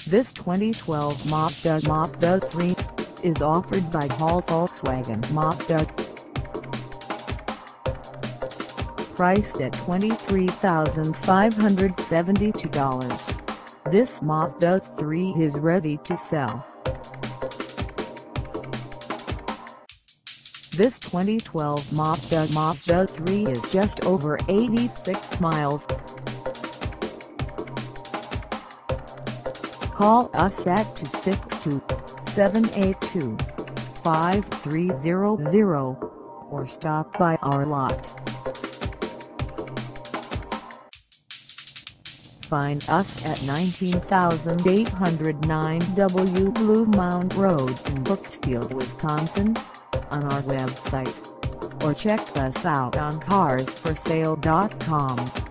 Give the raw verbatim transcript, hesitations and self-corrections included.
This twenty twelve Mazda Mazda three is offered by Hall Volkswagen Mazda. Priced at twenty-three thousand five hundred seventy-two dollars, this Mazda three is ready to sell. This twenty twelve Mazda Mazda three is just over eighty-six miles. Call us at two six two, seven eight two, five three zero zero or stop by our lot. Find us at nineteen thousand eight hundred nine W Blue Mound Road in Brookfield, Wisconsin, on our website, or check us out on cars for sale dot com.